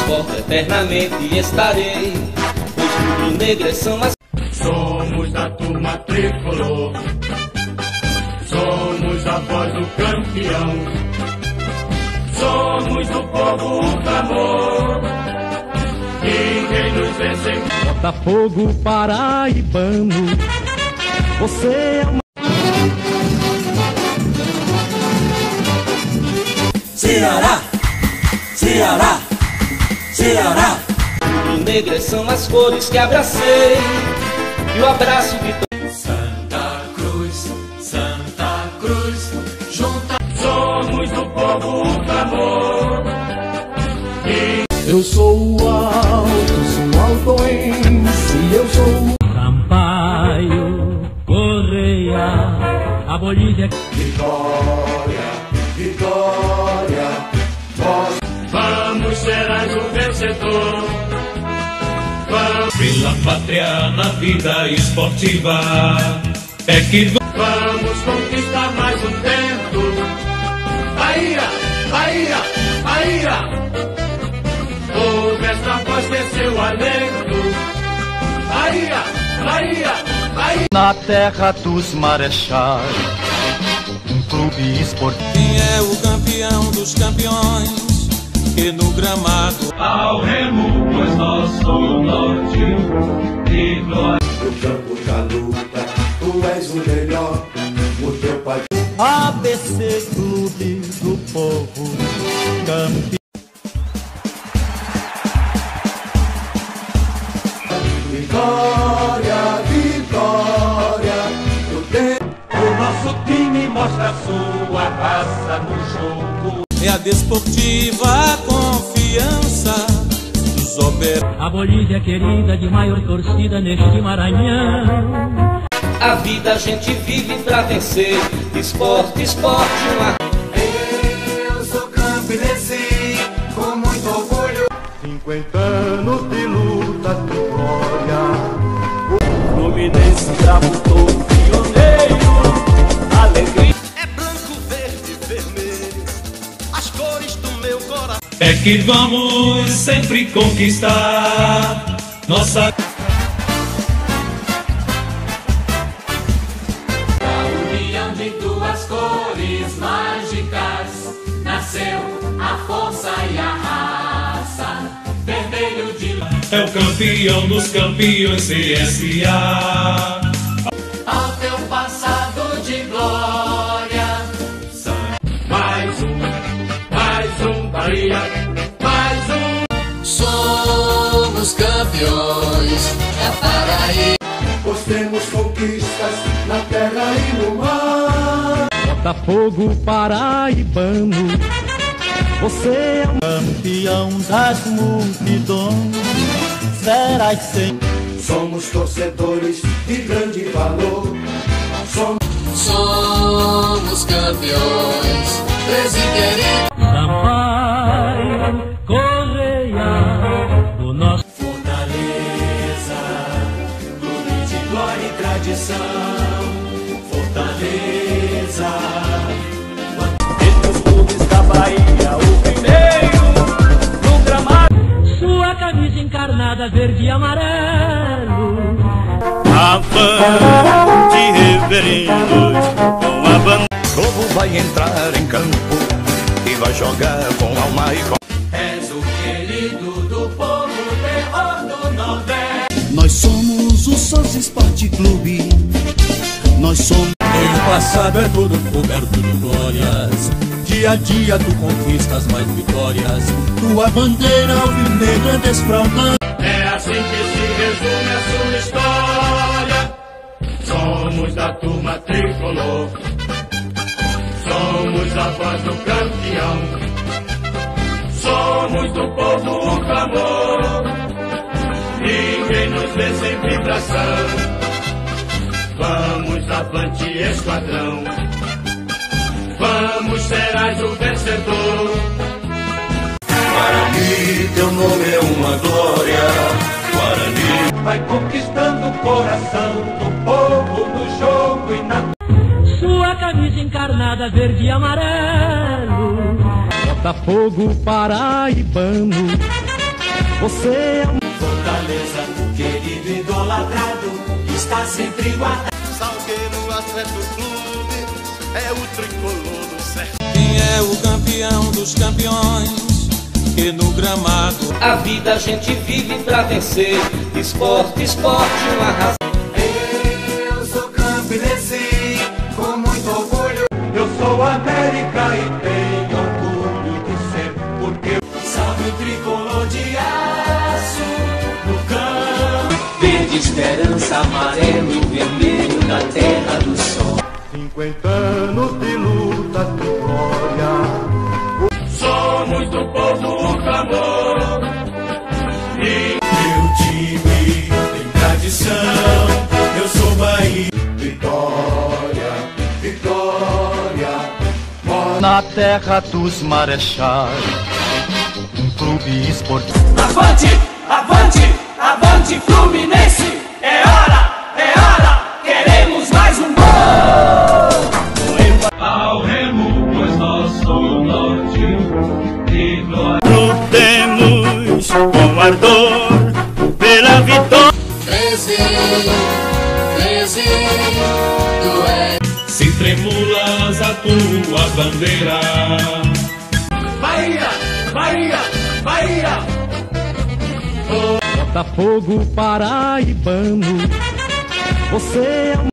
esporte eternamente estarei, pois rubro-negras são as... Somos da turma tricolor, somos a voz do campeão, somos do povo o clamor, ninguém nos vence. Botafogo paraibano, você é uma... Ceará, Ceará, Ceará. Rubro-negras são as cores que abracei, e o abraço de Santa Cruz, junta. Somos do povo o clamor. Eu sou o altoense, eu sou o Sampaio Correia, a Bolívia. Vitória, vitória, nós vamos ser o vencedor. Pela pátria na vida esportiva é que Vamos conquistar mais um tempo. Bahia, Bahia, Bahia. O Mestre pode ter seu alento. Bahia, Bahia, Bahia. Na terra dos marechais, um clube esportivo. Quem é o campeão dos campeões? Que no gramado ao remo, pois nosso norte de glória. No campo da luta, tu és o melhor. O teu pai. ABC Clube do Povo, campeão. Vitória, vitória. O nosso time mostra sua raça no jogo. é a desportiva confiança dos operários. A Bolívia querida de maior torcida neste Maranhão. A vida a gente vive pra vencer. Esporte, esporte, uma... Eu sou campinense, com muito orgulho. 50 anos de luta, de glória. Fluminense gravutou, pioneiro, alegria. É branco, verde, vermelho, as cores do meu coração. É que vamos sempre conquistar nossa. De duas cores mágicas nasceu a força e a raça. Vermelho de É o campeão dos campeões CSA. ao teu passado de glória. Mais um Bahia, mais um. Somos campeões da Paraíba. Pois temos conquistas na terra e no mar. Botafogo paraibano, você é um campeão das multidões. Serás sempre. Somos torcedores de grande valor. Somos campeões, 13 queridos. Sampaio Correia do nosso Fortaleza, clube de glória e tradição. Fortaleza. Entre os clubes da Bahia, o primeiro no gramado. sua camisa encarnada verde e amarelo. A fã de reverendos com a bandeira. O povo vai entrar em campo e vai jogar com alma e com... És o querido do povo, terror do Nordeste. Nós somos o Sócio Esporte Clube. Nós somos. O passado é todo coberto de glórias. Dia a dia tu conquistas mais vitórias. Tua bandeira alvinegra desfraldando. É assim que se resume a sua história. Somos da turma tricolor. Somos a voz do campeão. Somos do povo o clamor. Ninguém nos vê sem vibração. Vamos avante, esquadrão. Vamos, serás o vencedor. Guarani, teu nome é uma glória. Guarani Vai conquistando o coração do povo no jogo e na... sua camisa encarnada verde e amarelo. Botafogo paraibano, Você é um Fortaleza, querido idolatrado, está sempre guardado. Salgueiro Atlético Clube é o tricolor do sertão. quem é o campeão dos campeões, que no gramado A vida a gente vive pra vencer. Esporte, esporte, uma razão. Eu sou campinense, com muito orgulho. Eu sou América e tenho orgulho de ser, porque salve o tricolor de aço no campo. Verde esperança, amarelo, vermelho da terra do sol. 50 anos de luta de glória. Somos do povo o clamor. E meu time tem tradição. Eu sou Bahia. Vitória, vitória. Na terra dos marechais, um clube esportivo. Avante, avante, avante, Fluminense! É hora, queremos mais um gol! Ao remo, pois nosso norte de glória. Lutemos com ardor pela vitória. 13, 13, tu és. Se tremulas a tua bandeira, Bahia, Bahia, Bahia. Botafogo paraibano. Você é um